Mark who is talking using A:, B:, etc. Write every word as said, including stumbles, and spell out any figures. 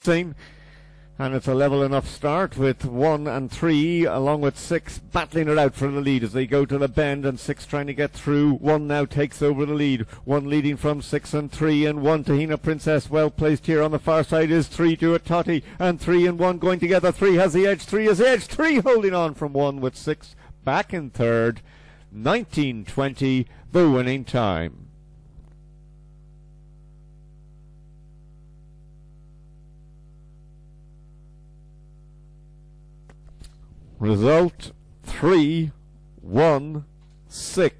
A: And it's a level enough start with one and three along with six battling it out for the lead as they go to the bend, and six trying to get through. One now takes over the lead, one leading from six and three, and one Tahina Princess well placed here on the far side is three Do It Tottie, and three and one going together. Three has the edge, three has the edge, three holding on from one with six back in third. Nineteen twenty the winning time. Result three one six.